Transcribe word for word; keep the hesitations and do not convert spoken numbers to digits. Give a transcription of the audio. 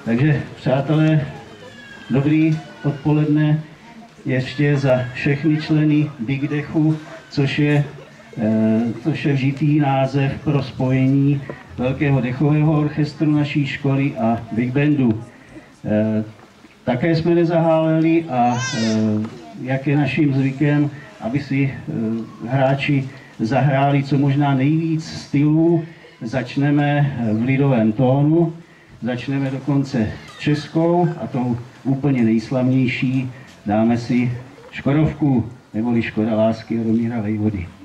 Takže přátelé, dobrý odpoledne ještě za všechny členy Big Dechu, což je, e, což je vžitý název pro spojení Velkého dechového orchestru naší školy a Big Bandu. E, také jsme nezaháleli a e, jak je naším zvykem, aby si e, hráči zahráli co možná nejvíc stylů, začneme v lidovém tónu, začneme dokonce českou a tou úplně nejslavnější dáme si Škodovku, neboli Škoda lásky Jaromíra Vejvody.